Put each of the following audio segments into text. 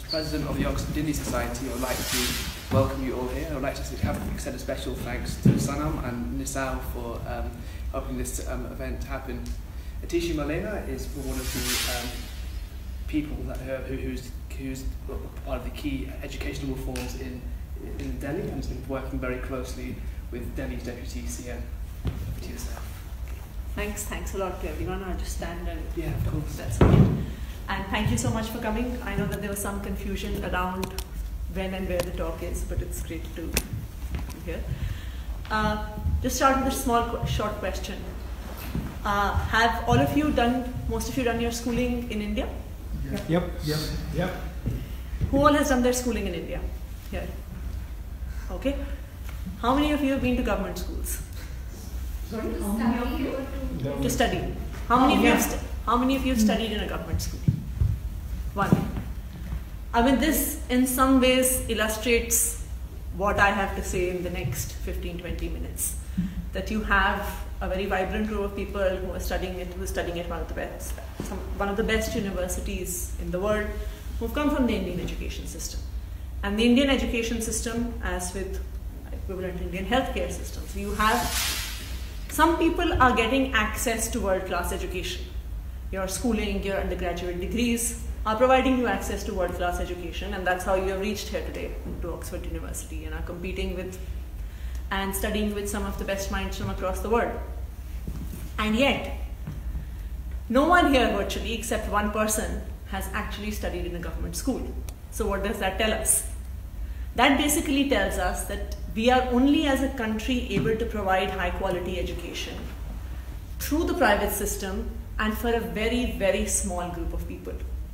President of the Oxford Indian Society, I would like to welcome you all here. I would like to extend a special thanks to Sanam and NISAU for helping this event happen. Atishi Marlena is one of the people that who's part of the key educational reforms in Delhi and has been working very closely with Delhi's Deputy CM. Over to yourself. Thanks a lot to everyone. I'll just stand and yeah, of course. That's okay. And thank you so much for coming. I know that there was some confusion around when and where the talk is, but it's great to be here. Just start with a short question. Have all of you most of you done your schooling in India? Yep. Who all has done their schooling in India? Here. Okay. How many of you have been to government schools? Sorry? To study. How many of you have studied in a government school? One. I mean, this in some ways illustrates what I have to say in the next 15-20 minutes. That you have a very vibrant group of people who are studying at one of the best universities in the world, who've come from the Indian education system. And the Indian education system, as with equivalent Indian healthcare systems, you have some people are getting access to world-class education. Your schooling, your undergraduate degrees are providing you access to world-class education, and that's how you have reached here today to Oxford University and are competing with and studying with some of the best minds from across the world. And yet, no one here virtually, except one person, has actually studied in a government school. So what does that tell us? That basically tells us that we are only as a country able to provide high quality education through the private system and for a very, very small group of people.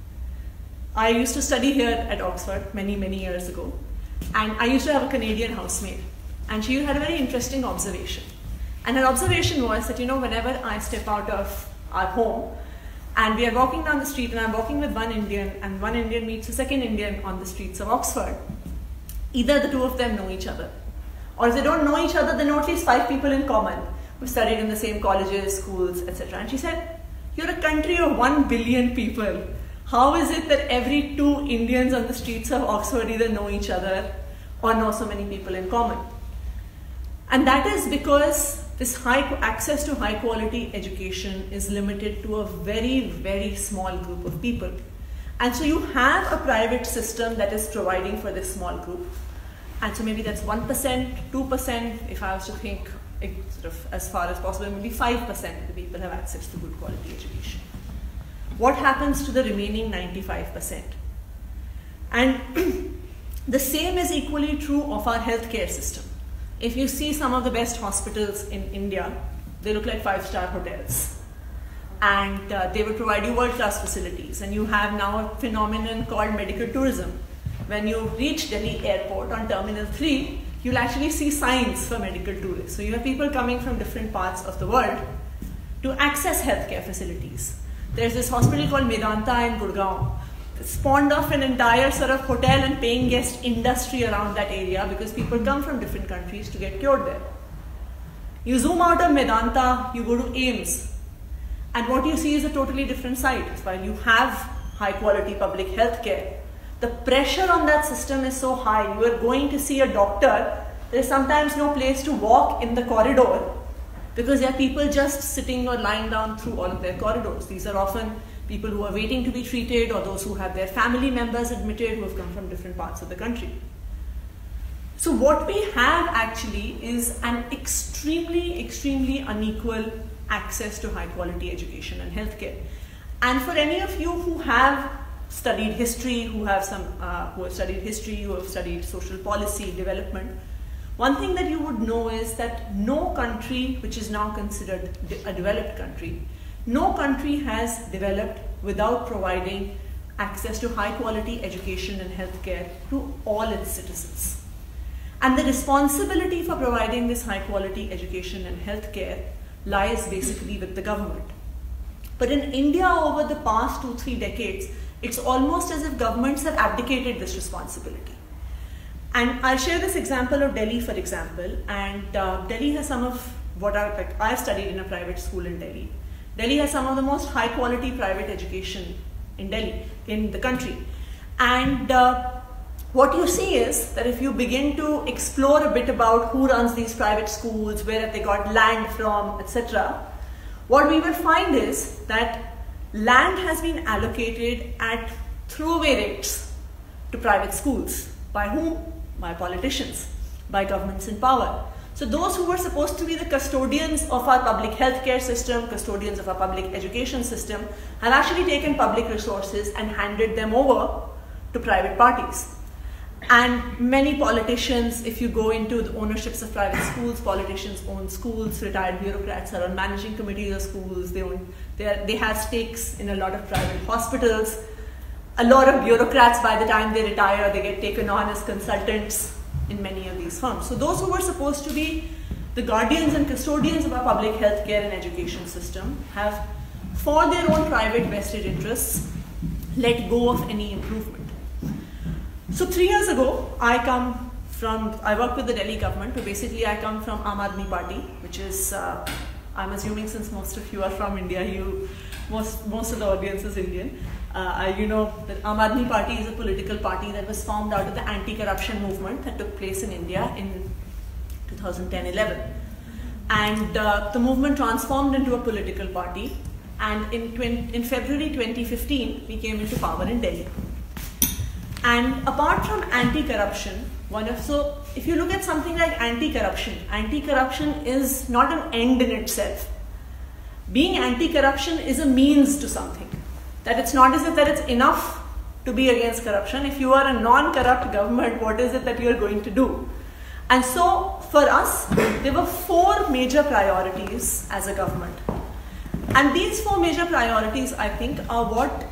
I used to study here at Oxford many, many years ago, and I used to have a Canadian housemate, and she had a very interesting observation. And her observation was that, whenever I step out of our home and we are walking down the street and I'm walking with one Indian and one Indian meets a second Indian on the streets of Oxford, either the two of them know each other, or if they don't know each other, they know at least 5 people in common who studied in the same colleges, schools, etc. And she said, you're a country of 1 billion people. How is it that every 2 Indians on the streets of Oxford either know each other or know so many people in common? And that is because this access to high quality education is limited to a very, very small group of people. And so you have a private system that is providing for this small group. And so maybe that's 1%, 2%, if I was to think sort of as far as possible, maybe 5% of the people have access to good quality education. What happens to the remaining 95%? And the same is equally true of our healthcare system. If you see some of the best hospitals in India, they look like 5-star hotels. And they will provide you world-class facilities. And you have now a phenomenon called medical tourism. When you reach Delhi airport on Terminal 3, you'll actually see signs for medical tourists. So you have people coming from different parts of the world to access healthcare facilities. There's this hospital called Medanta in Gurgaon. It spawned off an entire sort of hotel and paying guest industry around that area because people come from different countries to get cured there. You zoom out of Medanta, you go to AIIMS. And what you see is a totally different side. While you have high quality public health care, the pressure on that system is so high. You are going to see a doctor, there is sometimes no place to walk in the corridor because there are people just sitting or lying down through all of their corridors. These are often people who are waiting to be treated or those who have their family members admitted who have come from different parts of the country. So what we have actually is an extremely, extremely unequal access to high quality education and healthcare. And for any of you who have studied history, who have studied social policy development, one thing that you would know is that no country which is now considered a developed country, no country has developed without providing access to high quality education and healthcare to all its citizens. And the responsibility for providing this high quality education and healthcare lies basically with the government. But in India over the past 2-3 decades, it's almost as if governments have abdicated this responsibility. And I'll share this example of Delhi, for example. And Delhi has some of what I've studied in a private school in Delhi. Delhi has some of the most high quality private education in the country. And what you see is that if you begin to explore a bit about who runs these private schools, where have they got land from, etc., what we will find is that land has been allocated at throwaway rates to private schools. By whom? By politicians, by governments in power. So those who were supposed to be the custodians of our public healthcare system, custodians of our public education system, have actually taken public resources and handed them over to private parties. And many politicians, if you go into the ownerships of private schools, politicians own schools, retired bureaucrats are on managing committees of schools, they have stakes in a lot of private hospitals. A lot of bureaucrats, by the time they retire, they get taken on as consultants in many of these firms. So those who were supposed to be the guardians and custodians of our public healthcare and education system have, for their own private vested interests, let go of any improvement. So 3 years ago, I work with the Delhi government, but basically I come from Aadmi party, which is, I'm assuming since most of you are from India, most of the audience is Indian. You know that Aadmi party is a political party that was formed out of the anti-corruption movement that took place in India in 2010-11. And the movement transformed into a political party. And in February 2015, we came into power in Delhi. And apart from anti-corruption, so if you look at something like anti-corruption is not an end in itself. Being anti-corruption is a means to something. That it's not as if that it's enough to be against corruption. If you are a non-corrupt government, what is it that you're going to do? And so for us, there were 4 major priorities as a government. And these 4 major priorities, I think, are what,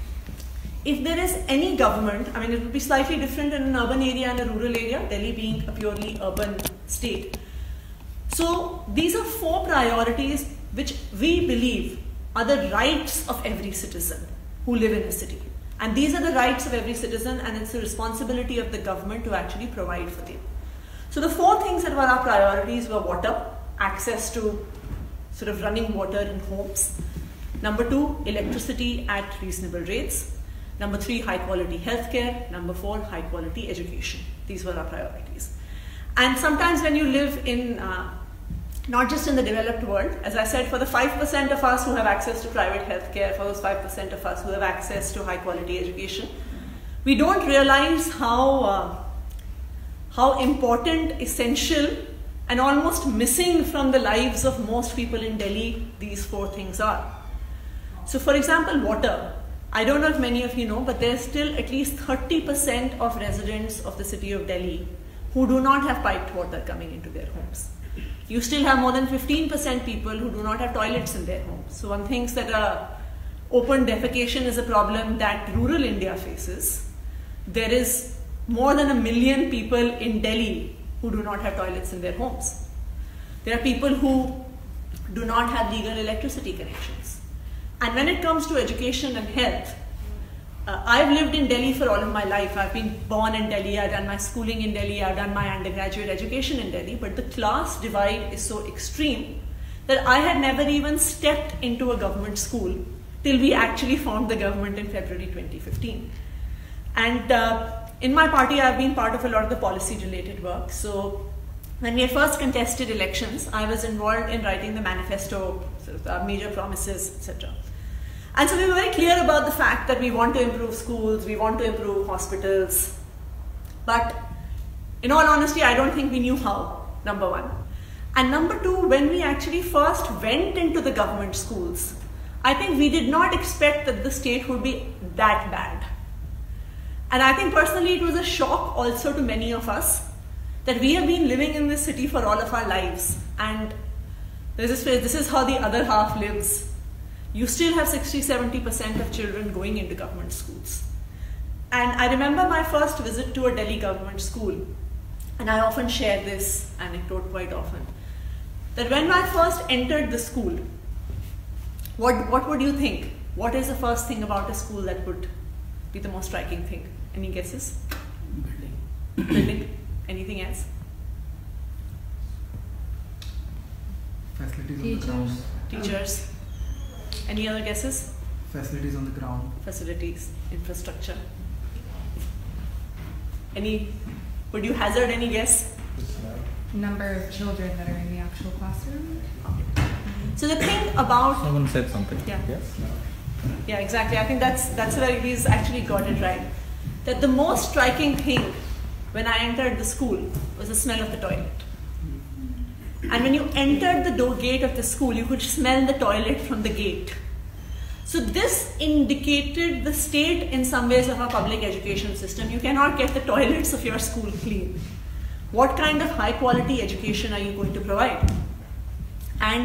if there is any government, I mean, it would be slightly different in an urban area and a rural area, Delhi being a purely urban state. So these are 4 priorities which we believe are the rights of every citizen who live in a city. And these are the rights of every citizen, and it's the responsibility of the government to actually provide for them. So the 4 things that were our priorities were water, access to sort of running water in homes. Number 2, electricity at reasonable rates. Number 3, high quality healthcare. Number 4, high quality education. These were our priorities. And sometimes when you live in not just in the developed world, as I said, for the 5% of us who have access to private healthcare, for those 5% of us who have access to high quality education, we don't realize how important, essential, and almost missing from the lives of most people in Delhi these 4 things are. So for example, water. I don't know if many of you know, but there's still at least 30% of residents of the city of Delhi who do not have piped water coming into their homes. You still have more than 15% people who do not have toilets in their homes. So one thinks that open defecation is a problem that rural India faces. There is more than 1 million people in Delhi who do not have toilets in their homes. There are people who do not have legal electricity connections. And when it comes to education and health, I've lived in Delhi for all of my life. I've been born in Delhi, I've done my schooling in Delhi, I've done my undergraduate education in Delhi, but the class divide is so extreme that I had never even stepped into a government school till we actually formed the government in February 2015. And in my party, I've been part of a lot of the policy related work. So when we first contested elections, I was involved in writing the manifesto, sort of our major promises, etc. And so we were very clear about the fact that we want to improve schools, we want to improve hospitals. But in all honesty, I don't think we knew how, number 1. And number 2, when we actually first went into the government schools, I think we did not expect that the state would be that bad. And I think personally it was a shock also to many of us that we have been living in this city for all of our lives. And there's this phrase, this is how the other half lives. You still have 60-70% of children going into government schools. And I remember my first visit to a Delhi government school, and I often share this anecdote quite often, that when I first entered the school, what would you think? What is the first thing about a school that would be the most striking thing? Any guesses? Building. Anything else? Facilities on the ground. Teachers. Any other guesses? Facilities on the ground. Facilities, infrastructure. Would you hazard any guess? Number of children that are in the actual classroom. So the thing about... Someone said something. Yeah. Yes? Yeah, exactly. I think that's where he's actually got it right. That the most striking thing when I entered the school was the smell of the toilet. And when you entered the gate of the school, you could smell the toilet from the gate. So this indicated the state in some ways of our public education system. You cannot get the toilets of your school clean. What kind of high quality education are you going to provide? And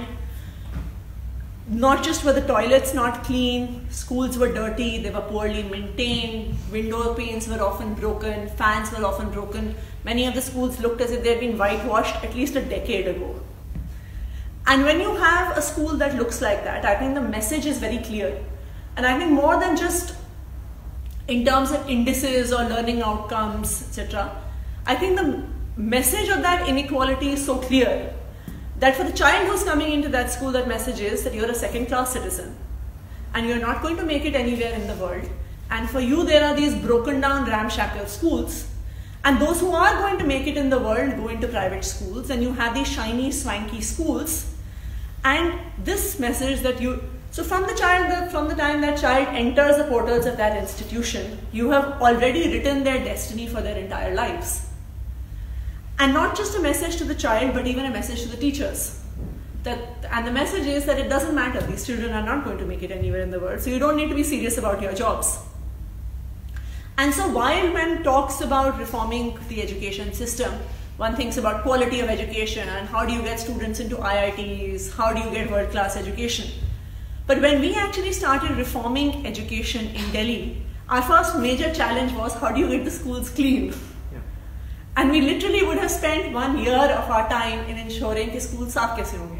not just were the toilets not clean, schools were dirty, they were poorly maintained, window panes were often broken, fans were often broken. Many of the schools looked as if they had been whitewashed at least a decade ago. And when you have a school that looks like that, I think the message is very clear. And I think more than just in terms of indices or learning outcomes, etc., I think the message of that inequality is so clear that for the child who's coming into that school, that message is that you're a second-class citizen and you're not going to make it anywhere in the world. And for you, there are these broken down, ramshackle schools. And those who are going to make it in the world go into private schools, and you have these shiny, swanky schools. And this message that so from the time that child enters the portals of that institution, you have already written their destiny for their entire lives. And not just a message to the child, but even a message to the teachers. And the message is that it doesn't matter. These children are not going to make it anywhere in the world, so you don't need to be serious about your jobs. And so while one talks about reforming the education system, one thinks about quality of education and how do you get students into IITs, how do you get world-class education. But when we actually started reforming education in Delhi, our first major challenge was how do you get the schools clean? And we literally would have spent 1 year of our time in ensuring that schools saaf kaise honge.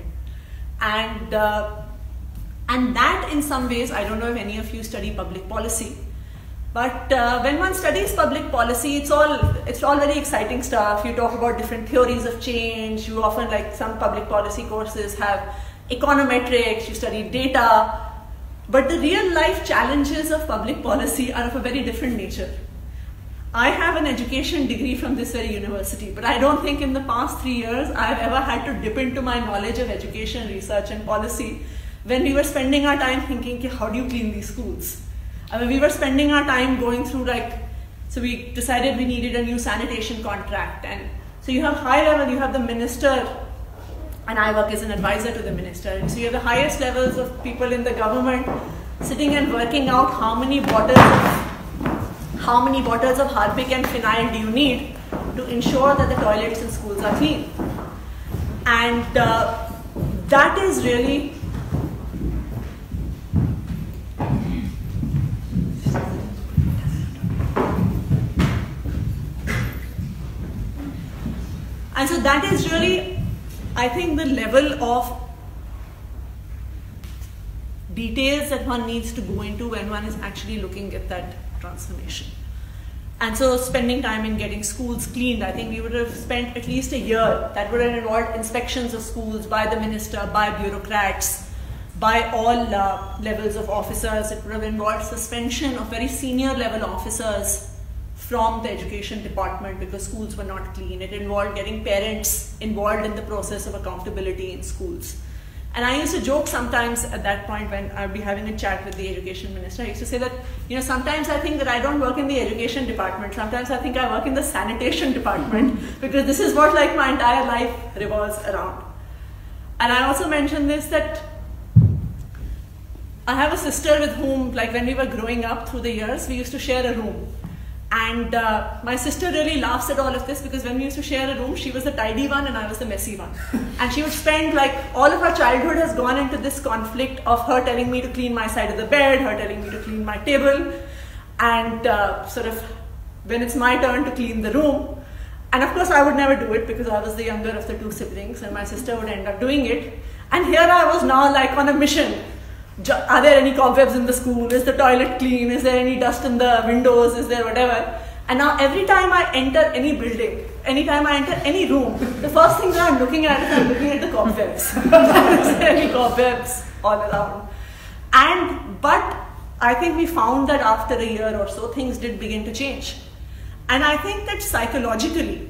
And that in some ways, I don't know if any of you study public policy, but when one studies public policy, it's all very exciting stuff. You talk about different theories of change. You often, like some public policy courses, have econometrics, you study data. But the real life challenges of public policy are of a very different nature. I have an education degree from this very university, but I don't think in the past 3 years I've ever had to dip into my knowledge of education, research and policy when we were spending our time thinking, how do you clean these schools? I mean, we were spending our time going through so we decided we needed a new sanitation contract. And so you have high level, you have the minister, and I work as an advisor to the minister. And so you have the highest levels of people in the government sitting and working out how many bottles of Harpic and phenyl do you need to ensure that the toilets in schools are clean. And that is really I think the level of details that one needs to go into when one is actually looking at that transformation. And so spending time in getting schools cleaned, I think we would have spent at least a year. That would have involved inspections of schools by the minister, by bureaucrats, by all levels of officers. It would have involved suspension of very senior level officers from the education department because schools were not clean. It involved getting parents involved in the process of accountability in schools. And I used to joke sometimes at that point when I'd be having a chat with the education minister. I used to say that, sometimes I think that I don't work in the education department. Sometimes I think I work in the sanitation department because this is what my entire life revolves around. And I also mentioned this, that I have a sister with whom, when we were growing up through the years, we used to share a room. And my sister really laughs at all of this because when we used to share a room, she was the tidy one and I was the messy one. And she would spend, all of her childhood has gone into this conflict of her telling me to clean my side of the bed, her telling me to clean my table, and when it's my turn to clean the room. And of course I would never do it because I was the younger of the two siblings and my sister would end up doing it. And here I was now on a mission. Are there any cobwebs in the school? Is the toilet clean? Is there any dust in the windows? Is there whatever? And now every time I enter any building, anytime I enter any room, the first thing that I'm looking at is I'm looking at the cobwebs. Is there any cobwebs all around? But I think we found that after a year or so, things did begin to change. And I think that psychologically,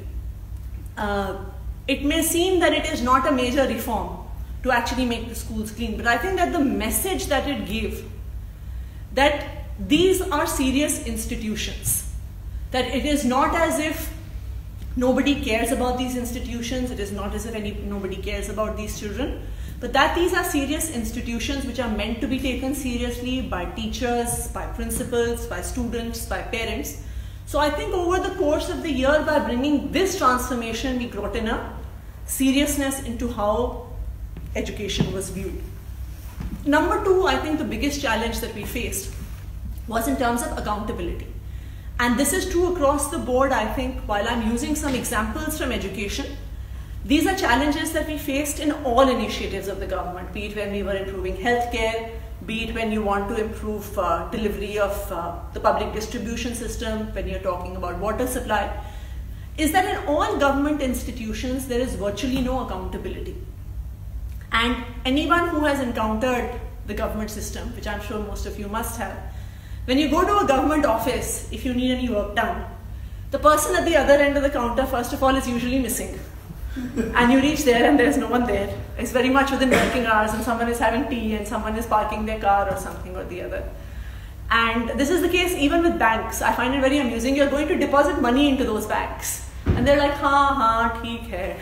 it may seem that it is not a major reform to actually make the schools clean, but I think that the message that it gave, that these are serious institutions, that it is not as if nobody cares about these institutions, it is not as if nobody cares about these children, but that these are serious institutions which are meant to be taken seriously by teachers, by principals, by students, by parents. So I think over the course of the year, by bringing this transformation, we brought in a seriousness into how education was viewed. Number two, I think the biggest challenge that we faced was in terms of accountability. And this is true across the board, I think, while I'm using some examples from education. These are challenges that we faced in all initiatives of the government, be it when we were improving healthcare, be it when you want to improve delivery of the public distribution system, when you're talking about water supply, is that in all government institutions, there is virtually no accountability. And anyone who has encountered the government system, which I'm sure most of you must have, when you go to a government office, if you need any work done, the person at the other end of the counter, first of all, is usually missing. And you reach there and there's no one there. It's very much within working hours and someone is having tea and someone is parking their car or something or the other. And this is the case even with banks. I find it very amusing. You're going to deposit money into those banks. And they're like, ha, theek hai.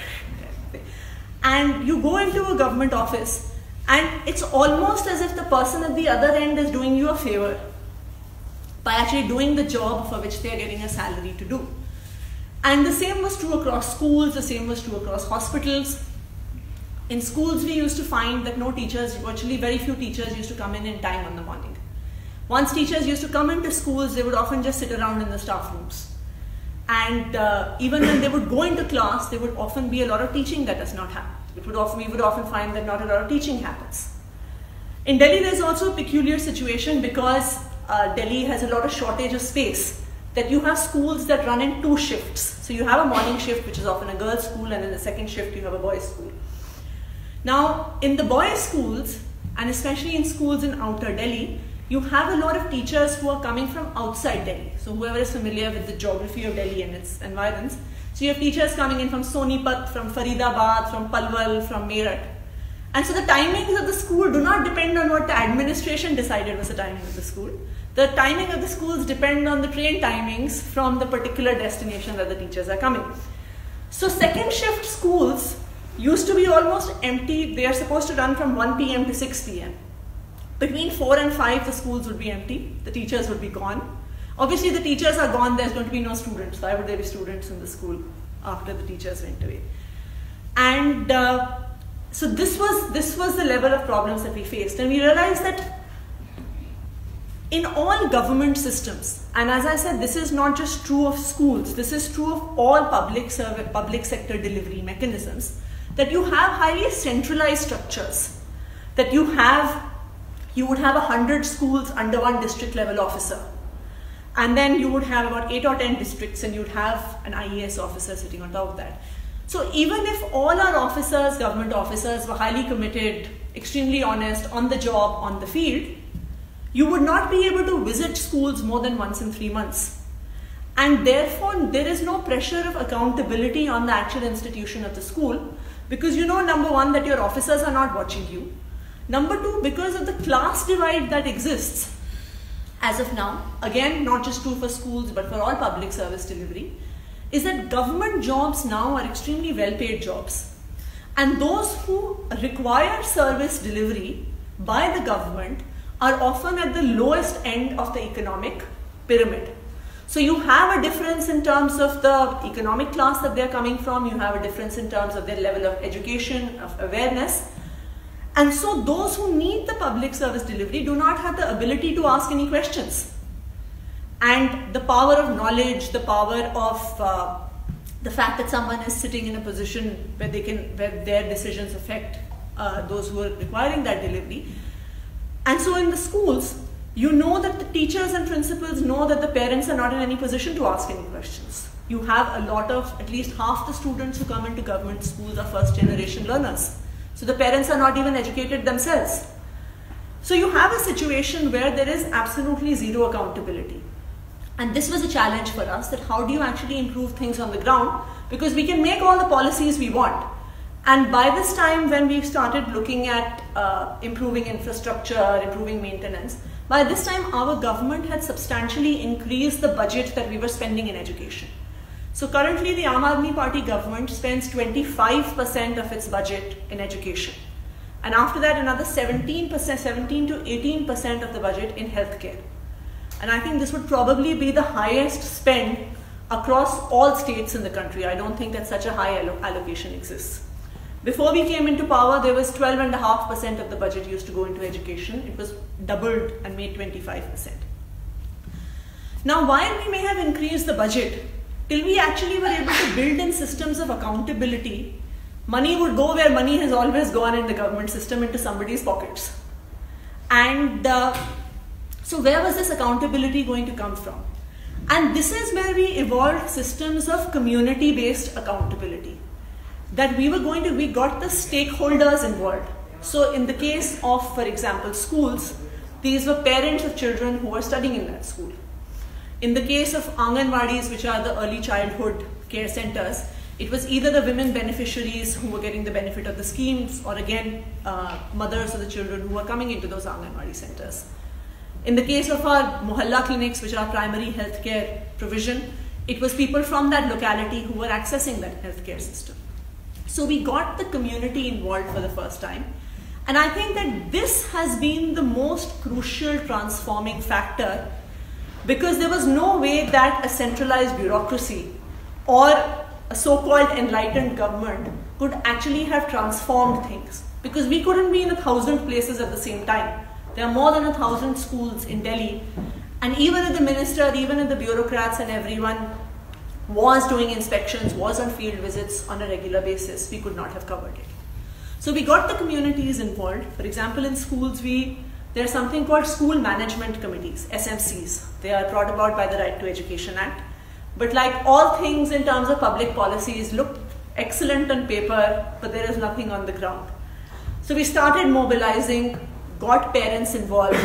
And you go into a government office and it's almost as if the person at the other end is doing you a favor by actually doing the job for which they're getting a salary to do. And the same was true across schools, the same was true across hospitals. In schools, we used to find that no teachers, virtually very few teachers used to come in time in the morning. Once teachers used to come into schools, they would often just sit around in the staff rooms. And even when they would go into class, there would often be a lot of teaching that does not happen. We would often find that not a lot of teaching happens. In Delhi, there's also a peculiar situation because Delhi has a lot of shortage of space, that you have schools that run in 2 shifts. So you have a morning shift, which is often a girls' school, and in the second shift, you have a boys' school. Now, in the boys' schools, and especially in schools in outer Delhi, you have a lot of teachers who are coming from outside Delhi. So whoever is familiar with the geography of Delhi and its environs. So you have teachers coming in from Sonipat, from Faridabad, from Palwal, from Meerut. And so the timings of the school do not depend on what the administration decided was the timing of the school. The timing of the schools depend on the train timings from the particular destination that the teachers are coming. So second shift schools used to be almost empty. They are supposed to run from 1 p.m. to 6 p.m. Between 4 and 5, the schools would be empty. The teachers would be gone. Obviously, the teachers are gone. There's going to be no students. Why would there be students in the school after the teachers went away? And so this was the level of problems that we faced. And we realized that in all government systems, and as I said, this is not just true of schools, this is true of all public sector delivery mechanisms, that you have highly centralized structures, that you would have 100 schools under one district level officer, and then you would have about 8 or 10 districts and you'd have an IAS officer sitting on top of that. So even if all our officers, government officers, were highly committed, extremely honest, on the job, on the field, you would not be able to visit schools more than once in 3 months. And therefore, there is no pressure of accountability on the actual institution of the school, because you know, number one, that your officers are not watching you. Number two, because of the class divide that exists as of now, again, not just true for schools, but for all public service delivery, is that government jobs now are extremely well-paid jobs. And those who require service delivery by the government are often at the lowest end of the economic pyramid. So you have a difference in terms of the economic class that they're coming from, you have a difference in terms of their level of education, of awareness. And so those who need the public service delivery do not have the ability to ask any questions. And the power of knowledge, the power of the fact that someone is sitting in a position where their decisions affect those who are requiring that delivery. And so in the schools, you know that the teachers and principals know that the parents are not in any position to ask any questions. You have a lot of, at least half the students who come into government schools are first generation learners. So the parents are not even educated themselves. So you have a situation where there is absolutely zero accountability. And this was a challenge for us, that how do you actually improve things on the ground? Because we can make all the policies we want. And by this time, when we started looking at improving infrastructure, improving maintenance, by this time our government had substantially increased the budget that we were spending in education. So currently the Aadmi Party government spends 25% of its budget in education. And after that another 17% to 18% of the budget in healthcare. And I think this would probably be the highest spend across all states in the country. I don't think that such a high allocation exists. Before we came into power, there was 12.5% of the budget used to go into education. It was doubled and made 25%. Now, while we may have increased the budget, till we actually were able to build in systems of accountability, money would go where money has always gone in the government system, into somebody's pockets. And so where was this accountability going to come from? And this is where we evolved systems of community-based accountability. That we got the stakeholders involved. So in the case of, for example, schools, these were parents of children who were studying in that school. In the case of Anganwadis, which are the early childhood care centers, it was either the women beneficiaries who were getting the benefit of the schemes, or again, mothers of the children who were coming into those Anganwadi centers. In the case of our mohalla clinics, which are primary healthcare provision, it was people from that locality who were accessing that healthcare system. So we got the community involved for the first time. And I think that this has been the most crucial transforming factor, because there was no way that a centralized bureaucracy or a so-called enlightened government could actually have transformed things. Because we couldn't be in 1,000 places at the same time. There are more than 1,000 schools in Delhi. And even if the minister, even if the bureaucrats and everyone was doing inspections, was on field visits on a regular basis, we could not have covered it. So we got the communities involved. For example, in schools, there's something called school management committees, SMCs. They are brought about by the Right to Education Act. But like all things in terms of public policies, looked excellent on paper, but there is nothing on the ground. So we started mobilizing, got parents involved,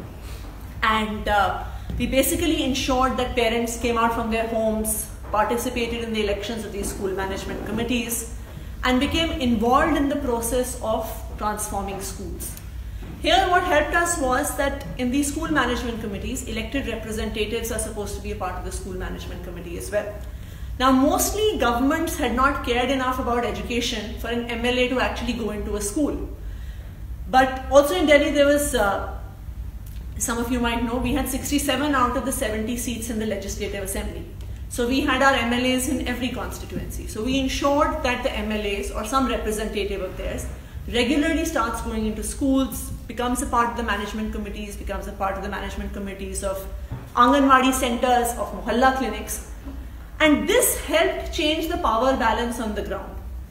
and we basically ensured that parents came out from their homes, participated in the elections of these school management committees, and became involved in the process of transforming schools. Here what helped us was that in these school management committees, elected representatives are supposed to be a part of the school management committee as well. Now mostly governments had not cared enough about education for an MLA to actually go into a school. But also in Delhi there was, some of you might know, we had 67 out of the 70 seats in the Legislative Assembly. So we had our MLAs in every constituency. So we ensured that the MLAs or some representative of theirs regularly starts going into schools, becomes a part of the management committees, becomes a part of the management committees of Anganwadi centers, of mohalla clinics. And this helped change the power balance on the ground.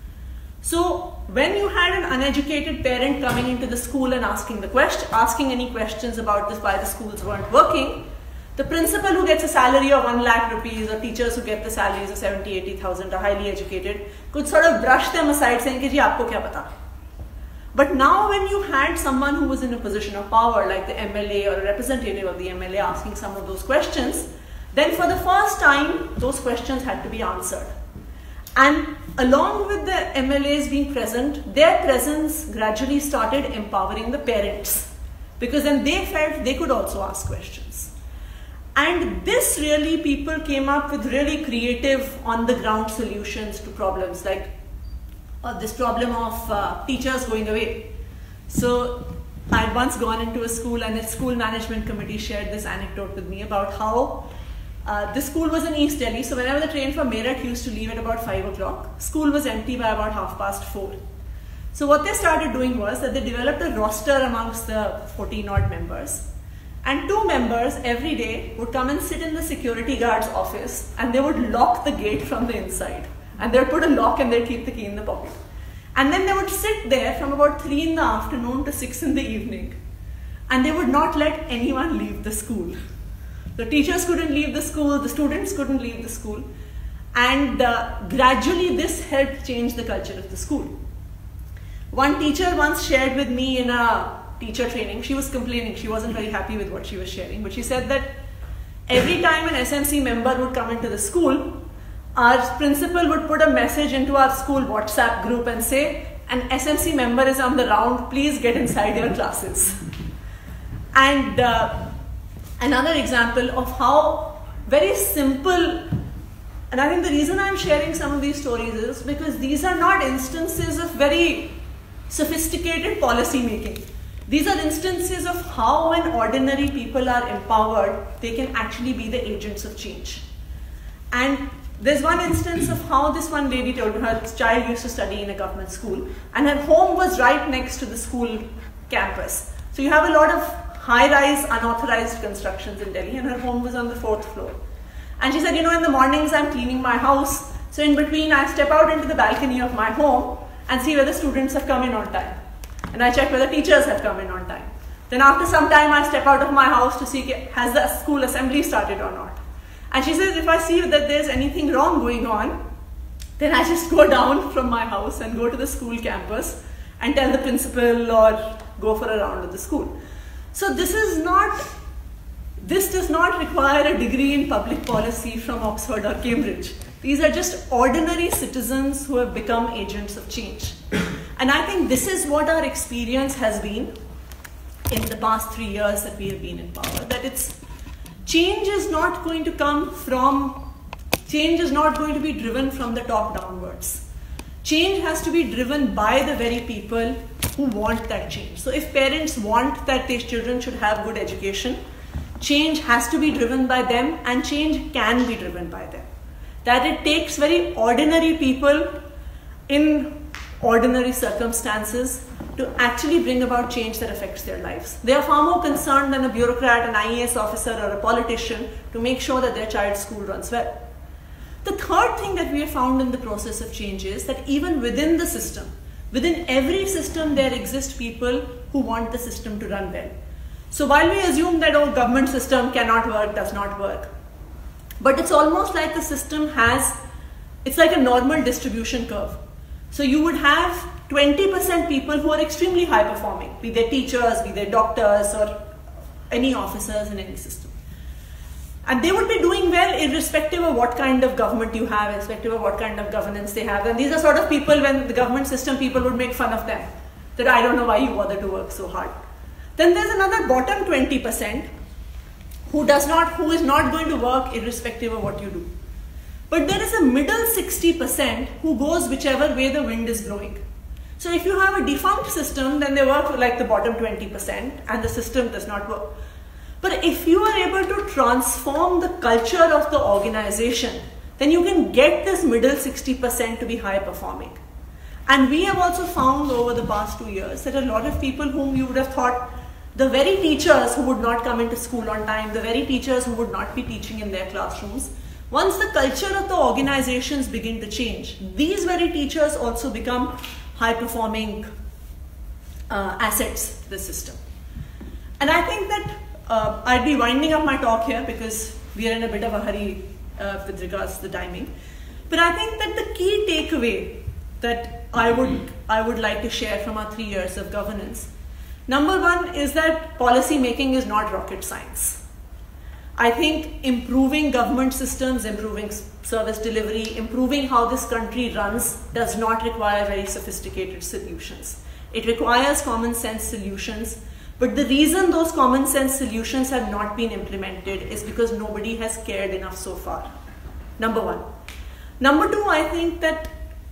So when you had an uneducated parent coming into the school and asking any questions about this, why the schools weren't working, the principal who gets a salary of 1 lakh rupees or teachers who get the salaries of 70,000-80,000 are highly educated, could sort of brush them aside saying, "Ji, aapko kya pata?" But now when you had someone who was in a position of power, like the MLA or a representative of the MLA asking some of those questions, then for the first time, those questions had to be answered. And along with the MLAs being present, their presence gradually started empowering the parents, because then they felt they could also ask questions. And this really, people came up with really creative on-the-ground solutions to problems, like this problem of teachers going away. So I had once gone into a school, and the school management committee shared this anecdote with me about how this school was in East Delhi. So whenever the train from Merton used to leave at about 5 o'clock, school was empty by about 4:30. So what they started doing was that they developed a roster amongst the 14 odd members. And 2 members every day would come and sit in the security guard's office, and they would lock the gate from the inside. And they'd put a lock and they'd keep the key in the pocket. And then they would sit there from about 3 in the afternoon to 6 in the evening. And they would not let anyone leave the school. The teachers couldn't leave the school, the students couldn't leave the school. And gradually this helped change the culture of the school. One teacher once shared with me in a teacher training, she was complaining, she wasn't very happy with what she was sharing, but she said that every time an SMC member would come into the school, our principal would put a message into our school WhatsApp group and say, an SMC member is on the round, please get inside your classes. And another example of how very simple, and I think the reason I'm sharing some of these stories is because these are not instances of very sophisticated policy making. These are instances of how when ordinary people are empowered, they can actually be the agents of change. And there's one instance of how this one lady told me her child used to study in a government school and her home was right next to the school campus. So you have a lot of high-rise unauthorized constructions in Delhi and her home was on the 4th floor. And she said, you know, in the mornings I'm cleaning my house, so in between I step out into the balcony of my home and see whether students have come in on time. And I check whether teachers have come in on time. Then after some time I step out of my house to see has the school assembly started or not. And she says if I see that there's anything wrong going on, then I just go down from my house and go to the school campus and tell the principal or go for a round of the school. So this does not require a degree in public policy from Oxford or Cambridge. These are just ordinary citizens who have become agents of change. And I think this is what our experience has been in the past 3 years that we have been in power, that change is not going to be driven from the top downwards. Change has to be driven by the very people who want that change. So if parents want that their children should have good education, change has to be driven by them and change can be driven by them. That it takes very ordinary people in ordinary circumstances to actually bring about change that affects their lives. They are far more concerned than a bureaucrat, an IAS officer or a politician to make sure that their child's school runs well. The third thing that we have found in the process of change is that even within the system, within every system there exist people who want the system to run well. So while we assume that our government system cannot work, does not work, but it's almost like the system it's like a normal distribution curve. So you would have 20% people who are extremely high performing, be they teachers, be they doctors or any officers in any system. And they would be doing well irrespective of what kind of government you have, irrespective of what kind of governance they have. And these are sort of people, when the government system, people would make fun of them, that I don't know why you bother to work so hard. Then there's another bottom 20% who is not going to work irrespective of what you do. But there is a middle 60% who goes whichever way the wind is blowing. So if you have a defunct system, then they work like the bottom 20% and the system does not work. But if you are able to transform the culture of the organization, then you can get this middle 60% to be high performing. And we have also found over the past 2 years that a lot of people whom you would have thought, the very teachers who would not come into school on time, the very teachers who would not be teaching in their classrooms, once the culture of the organizations begin to change, these very teachers also become high-performing assets to the system. And I think that I'd be winding up my talk here because we are in a bit of a hurry with regards to the timing. But I think that the key takeaway that I would like to share from our 3 years of governance, number one is that policy making is not rocket science. I think improving government systems, improving service delivery, improving how this country runs does not require very sophisticated solutions. It requires common sense solutions, but the reason those common sense solutions have not been implemented is because nobody has cared enough so far. Number one. Number two, I think that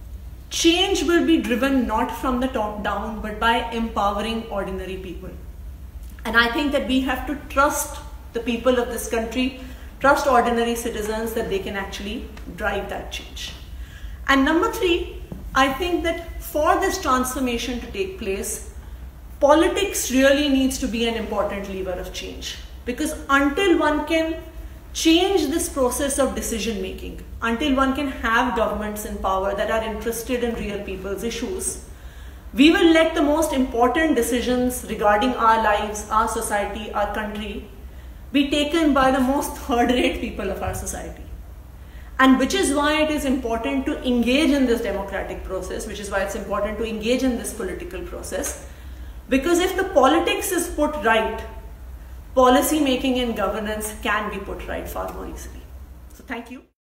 change will be driven not from the top down, but by empowering ordinary people. And I think that we have to trust the people of this country, trust ordinary citizens that they can actually drive that change. And number three, I think that for this transformation to take place, politics really needs to be an important lever of change. Because until one can change this process of decision making, until one can have governments in power that are interested in real people's issues, we will let the most important decisions regarding our lives, our society, our country be taken by the most third-rate people of our society. And which is why it is important to engage in this democratic process, which is why it's important to engage in this political process. Because if the politics is put right, policy making and governance can be put right far more easily. So thank you.